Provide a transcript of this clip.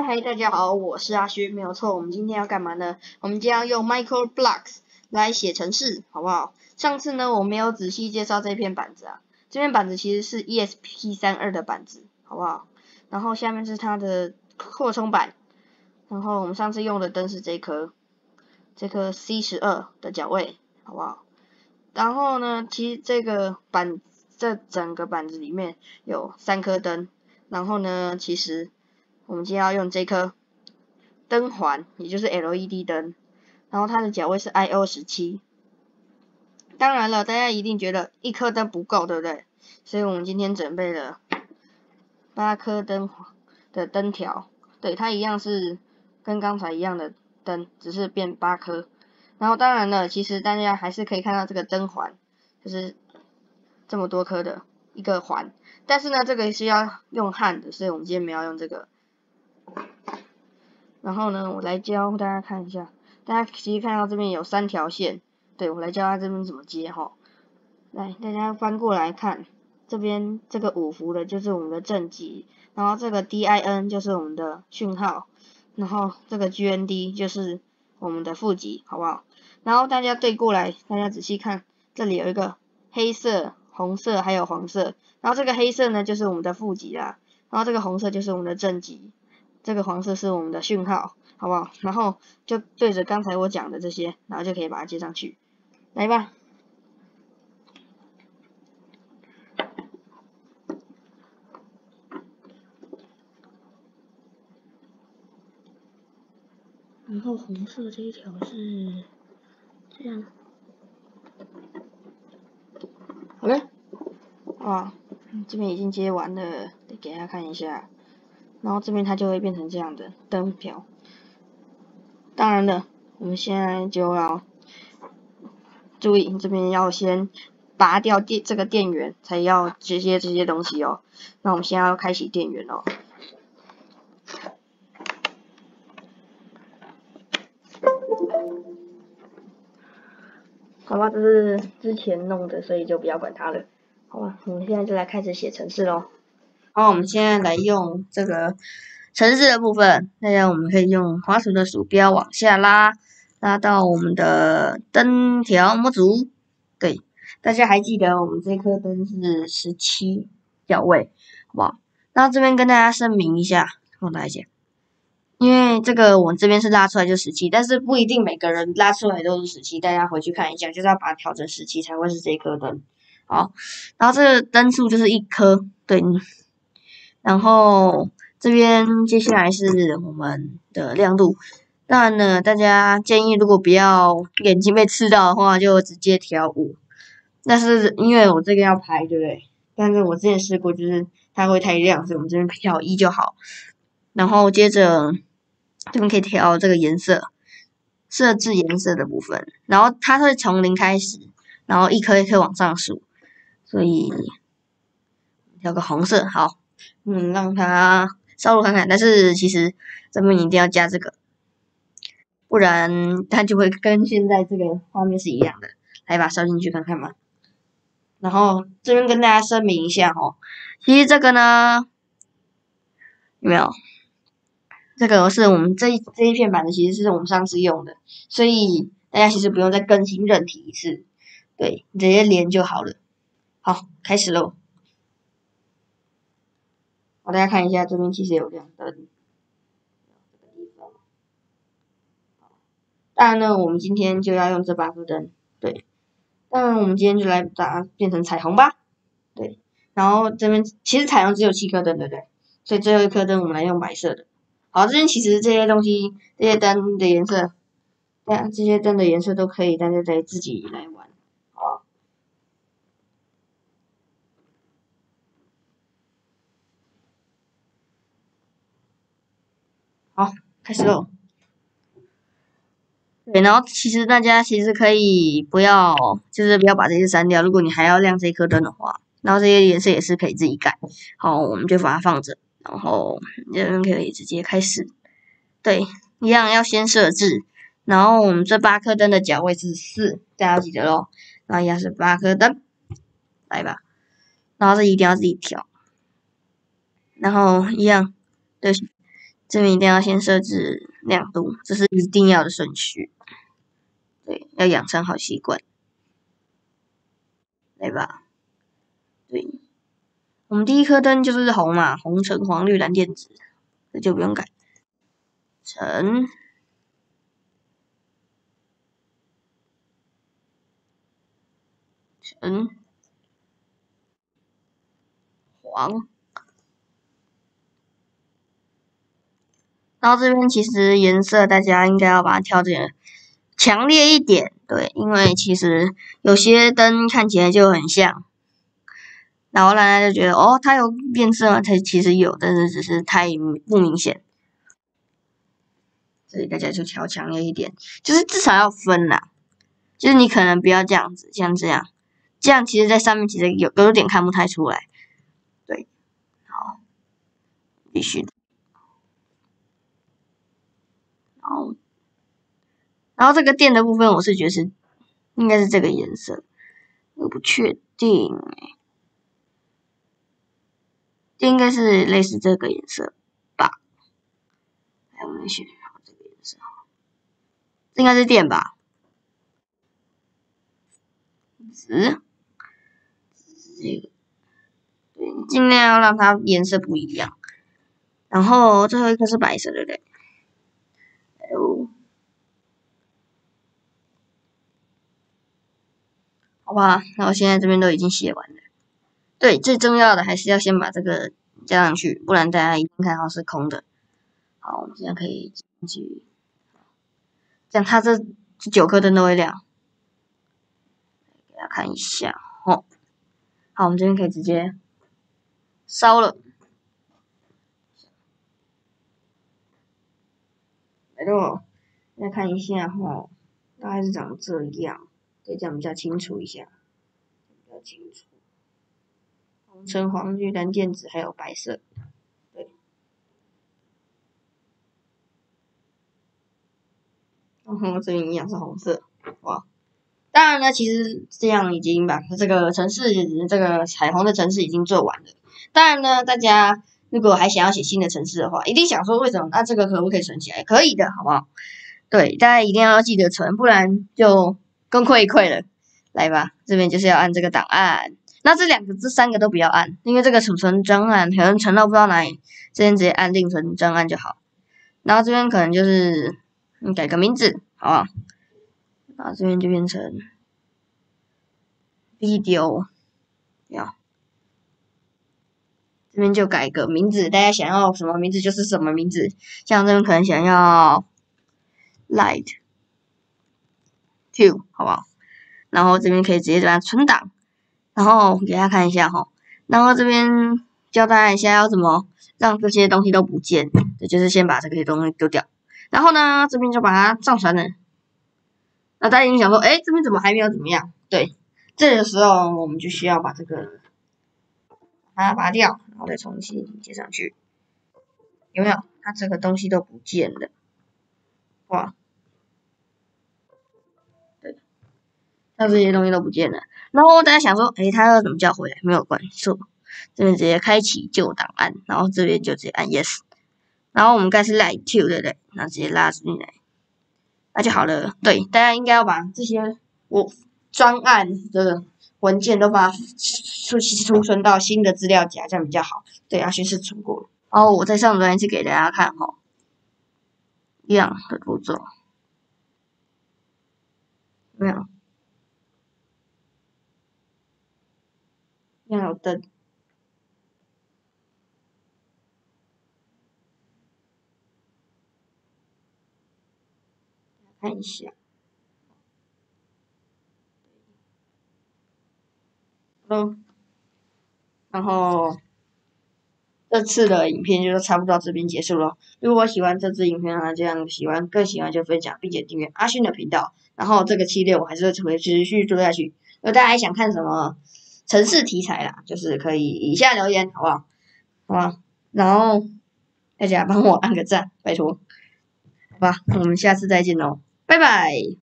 嗨，大家好，我是阿勋，没有错。我们今天要干嘛呢？我们今天要用 Microblocks 来写程式，好不好？上次呢，我没有仔细介绍这片板子啊，这片板子其实是 ESP32 的板子，好不好？然后下面是它的扩充板，然后我们上次用的灯是这颗C12的脚位，好不好？然后呢，其实这整个板子里面有3颗灯，然后呢，其实我们今天要用这颗灯环，也就是 LED 灯，然后它的脚位是 IO17。当然了，大家一定觉得1颗灯不够，对不对？所以我们今天准备了8颗灯的灯条，对，它一样是跟刚才一样的灯，只是变8颗。然后当然了，其实大家还是可以看到这个灯环，就是这么多颗的一个环，但是呢，这个是要用焊的，所以我们今天没有用这个。然后呢，我来教大家看一下，大家其实看到这边有3条线，对，我来教大家这边怎么接哈。来，大家翻过来看，这边这个5伏的就是我们的正极，然后这个 DIN 就是我们的讯号，然后这个 GND 就是我们的负极，好不好？然后大家对过来，大家仔细看，这里有一个黑色、红色还有黄色，然后这个黑色呢就是我们的负极啦，然后这个红色就是我们的正极，这个黄色是我们的讯号，好不好？然后就对着刚才我讲的这些，然后就可以把它接上去，来吧。然后红色这一条是这样，好了，哇，这边已经接完了，得给大家看一下。然后这边它就会变成这样的灯条。当然了，我们现在就要注意，这边要先拔掉这个电源，才要接这些东西哦。那我们现在要开启电源哦。好吧，这是之前弄的，所以就不要管它了。好吧，我们现在就来开始写程式咯。好，我们现在来用这个程式的部分，大家我们可以用滑鼠的鼠标往下拉，拉到我们的灯条模组。对，大家还记得我们这颗灯是17角位，好不好？然后这边跟大家声明一下，跟大家讲，因为这个我这边是拉出来就17，但是不一定每个人拉出来都是17，大家回去看一下，就是要把它调成17才会是这颗灯。好，然后这个灯数就是1颗，对。然后这边接下来是我们的亮度，当然呢，大家建议如果不要眼睛被刺到的话，就直接调5。但是因为我这个要排，对不对？但是我之前试过，就是它会太亮，所以我们这边调1就好。然后接着这边可以调这个颜色，设置颜色的部分，然后它会从0开始，然后一颗一颗往上数，所以调个红色，好。让它烧入看看，但是其实这边一定要加这个，不然它就会跟现在这个画面是一样的。来把它烧进去看看吧。然后这边跟大家声明一下哦，其实这个呢，有没有？这个是我们这一片板子，其实是我们上次用的，所以大家其实不用再更新任题一次，对，直接连就好了。好，开始喽。好，大家看一下，这边其实有亮灯。当然呢，我们今天就要用这8颗灯，对。当然，我们今天就来把它变成彩虹吧，对。然后这边其实彩虹只有7颗灯，对不对？所以最后1颗灯我们来用白色的。好，这边其实这些东西，这些灯的颜色，这些灯的颜色都可以，大家得自己来玩。好，开始喽。对，然后其实大家可以不要，就是不要把这些删掉。如果你还要亮这颗灯的话，然后这些颜色也是可以自己改。好，我们就把它放着，然后这边可以直接开始。对，一样要先设置。然后我们这8颗灯的角位是4，大家要记得咯。然后一样是8颗灯，来吧。然后这一定要自己调。然后一样，对， 这边一定要先设置亮度，这是一定要的顺序。对，要养成好习惯，来吧。对，我们第一颗灯就是红嘛，红橙黄绿蓝靛紫，这就不用改。橙。橙。黄。然后这边其实颜色大家应该要把它调整强烈一点，对，因为其实有些灯看起来就很像，然后大家就觉得哦，它有变色吗？它其实有，但是只是太不明显，所以大家就调强烈一点，就是至少要分啦，就是你可能不要这样子，像这样，这样其实在上面其实有点看不太出来，对，好，必须的，然后这个电的部分，我是觉得是应该是这个颜色，我不确定这应该是类似这个颜色吧？来，我们选好这个颜色，这应该是电吧？紫，这个，对，尽量要让它颜色不一样。然后最后一颗是白色，对不对？好吧，那我现在这边都已经写完了。对，最重要的还是要先把这个加上去，不然大家一定看到是空的。好，我们现在可以进去，这样它这9颗灯都会亮。给大家看一下哦。好，我们这边可以直接烧了。来喽，再看一下哈，大概是长这样，对，这样比较清楚一下，比较清楚。红橙黄绿蓝靛紫还有白色，对。然后这边一样是红色，哇！当然呢，其实这样已经把这个城市这个彩虹的城市已经做完了。当然呢，大家如果还想要写新的城市的话，一定想说为什么？那这个可不可以存起来？可以的，好不好？对，大家一定要记得存，不然就功亏一篑了。来吧，这边就是要按这个档案。那这3个都不要按，因为这个储存专案可能存到不知道哪里，这边直接按另存专案就好。然后这边可能就是改个名字，好不好？然后这边就变成 video， 这边就改个名字，大家想要什么名字就是什么名字。像这边可能想要 light two， 好不好？然后这边可以直接把它存档，然后给大家看一下哈。然后这边教大家一下要怎么让这些东西都不见，也就是先把这些东西丢掉。然后呢，这边就把它上传了。那大家一定想说，哎，这边怎么还没有怎么样？对，这个时候我们就需要把这个把它拔掉，然后再重新接上去。有没有？它这个东西都不见了，哇！对，它这些东西都不见了。然后大家想说，诶，它要怎么叫回来？没有关系，这边直接开启旧档案，然后这边就直接按 yes。然后我们该是 light two 对不对？然后直接拉进来，那就好了。对，大家应该要把这些专案的文件都把它储存到新的资料夹，这样比较好。对，要先试存过。然后我再上传一次给大家看哈，一样的步骤，没有，要有灯，看一下，然后这次的影片就差不多到这边结束了。如果喜欢这支影片啊，这样更喜欢就分享，并且订阅阿勋的频道。然后这个系列我还是会持续做下去。如果大家还想看什么城市题材啦，就是可以以下留言，好不好？好吧，然后大家帮我按个赞，拜托，好吧，我们下次再见喽，拜拜。